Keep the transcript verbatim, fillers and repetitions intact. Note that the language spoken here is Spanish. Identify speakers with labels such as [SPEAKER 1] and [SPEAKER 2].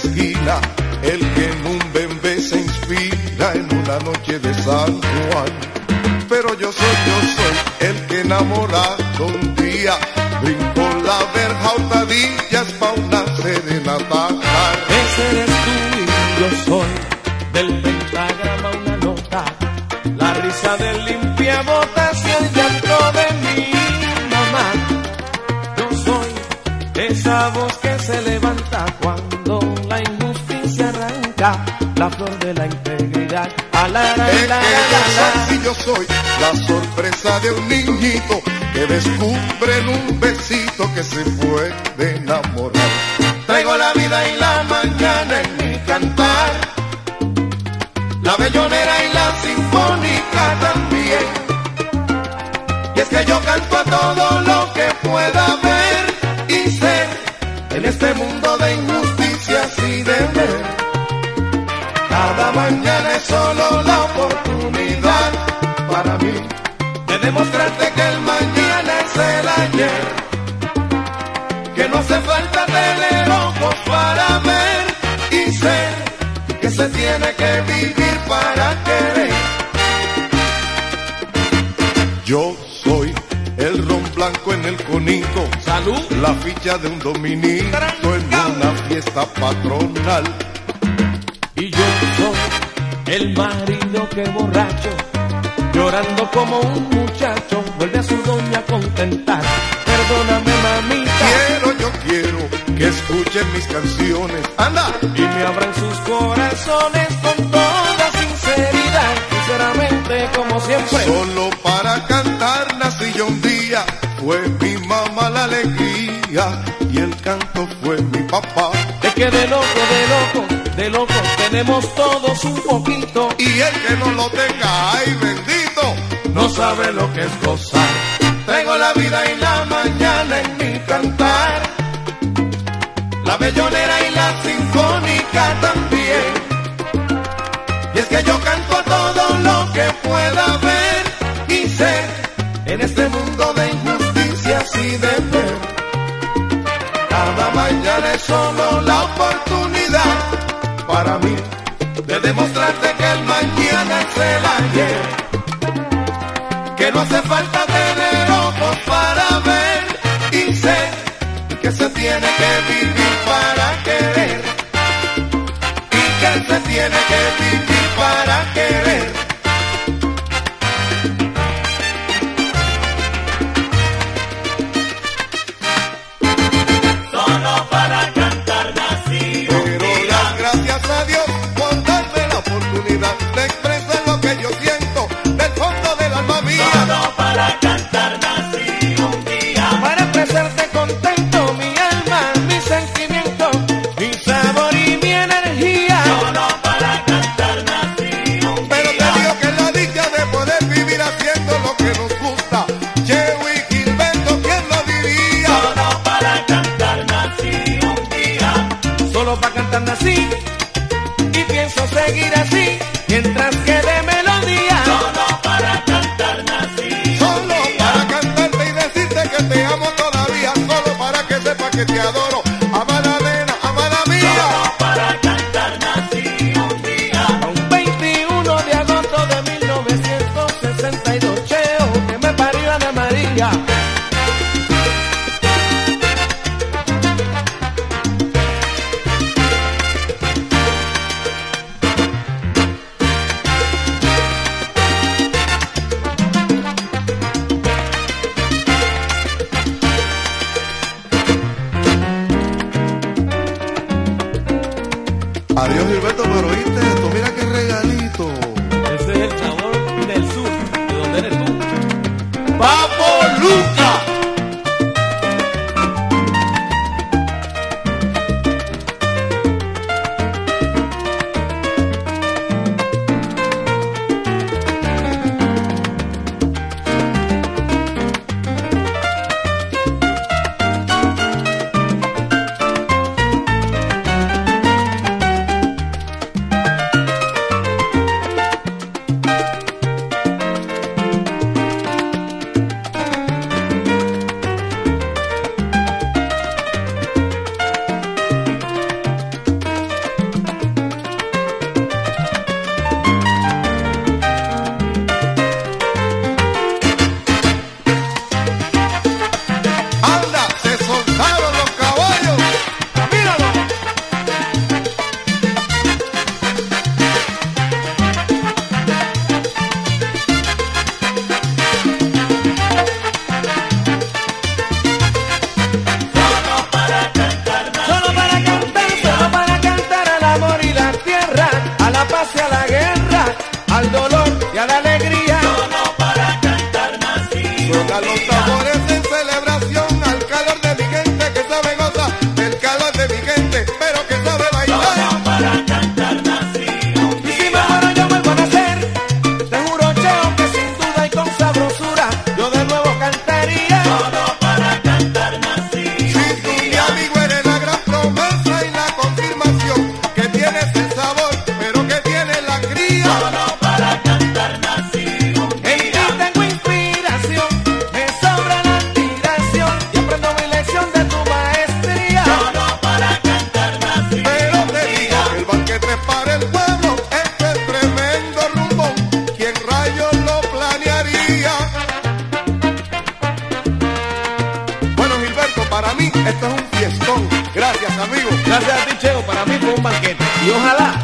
[SPEAKER 1] esquina, el que en un bembé se inspira en una noche de San Juan. Pero yo soy, yo soy el que enamorado un día brincó la verja hurtadillas pa' una serenata.
[SPEAKER 2] Ese eres tú y yo soy del pentagrama una nota, la risa del limpiabotas y el llanto de mi mamá. Yo soy esa voz que se levanta cuando la injusticia arranca la flor de la integridad. A la, la, la,
[SPEAKER 1] Es
[SPEAKER 2] la,
[SPEAKER 1] que
[SPEAKER 2] la,
[SPEAKER 1] yo
[SPEAKER 2] la,
[SPEAKER 1] soy, si yo soy la sorpresa de un niñito que descubre en un besito que se puede enamorar. Traigo la vida y la mañana en mi cantar, la bellonera y la sinfónica también. Y es que yo canto a todo lo que pueda ver y ser en este mundo de injusticias y deber. Cada mañana es solo la oportunidad para mí de demostrarte que el mañana es el ayer, que no hace falta tener ojos para ver y ser, que se tiene que vivir para querer. Yo soy el ron blanco en el conito,
[SPEAKER 2] salud,
[SPEAKER 1] la ficha de un dominito en una fiesta patronal.
[SPEAKER 2] y yo soy el marido que borracho, llorando como un muchacho, vuelve a su doña a contentar. Perdóname, mamita.
[SPEAKER 1] Quiero, yo quiero que escuchen mis canciones, anda,
[SPEAKER 2] Y me abran sus corazones con toda sinceridad, sinceramente como siempre.
[SPEAKER 1] solo para cantar nací yo un día, fue mi mamá la alegría y el canto fue mi papá.
[SPEAKER 2] De que de loco, de loco, de loco tenemos todos un poquito,
[SPEAKER 1] Y el que no lo tenga, ay bendito, no sabe lo que es gozar. Traigo la vida y la mañana en mi cantar, la bellonera y la sinfónica también. Y es que yo canto a todo lo que pueda ver y ser en este mundo de injusticias y deber. Cada mañana es solo la oportunidad para mí de demostrarte que el mañana es el ayer, que no hace falta tener ojos para ver y ser, que se tiene que vivir para querer, y que se tiene que vivir para querer.
[SPEAKER 2] solo para cantar nací un
[SPEAKER 1] Pero
[SPEAKER 2] día.
[SPEAKER 1] las gracias a Dios por darme la oportunidad de expresar lo que yo siento del fondo del alma mía.
[SPEAKER 2] Solo para cantar nací un día, para expresarte contento mi alma, mi sentimiento, mi sabor y mi energía. Solo para cantar nací un
[SPEAKER 1] Pero
[SPEAKER 2] día.
[SPEAKER 1] te digo que la dicha de poder vivir haciendo lo que nos gusta, Chewy Gilberto, ¿quién lo diría?
[SPEAKER 2] Solo para cantar nací un día. Solo para cantar nací y pienso seguir así mientras quede melodía. Solo para cantar nací.
[SPEAKER 1] Solo para cantarte y decirte que te amo todavía, solo para que sepas que te adoro, amada nena, amada mía.
[SPEAKER 2] Solo para cantar nací un día. Un veintiuno de agosto de mil novecientos sesenta y dos, cheo, que me parió Ana María.
[SPEAKER 1] Adiós Gilberto, pero oíste esto, mira qué regalito.
[SPEAKER 2] Ese es el sabor del sur, de donde eres tú.
[SPEAKER 1] ¡Papo Lu! esto es un fiestón. Gracias, amigo.
[SPEAKER 2] Gracias a ti, Cheo, para mí fue un banquete. Y ojalá